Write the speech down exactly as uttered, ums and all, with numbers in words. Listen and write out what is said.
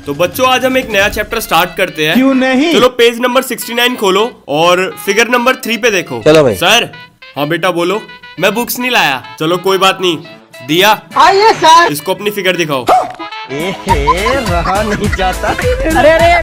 तो बच्चों आज हम एक नया चैप्टर स्टार्ट करते हैं। क्यों नहीं? चलो पेज नंबर सिक्सटी नाइन खोलो और फिगर नंबर थ्री पे देखो। चलो भाई। सर हाँ बेटा बोलो। मैं बुक्स नहीं लाया। चलो कोई बात नहीं। दिया आइए सर। इसको अपनी फिगर दिखाओ। एहे, रहा नहीं जाता। अरे अरे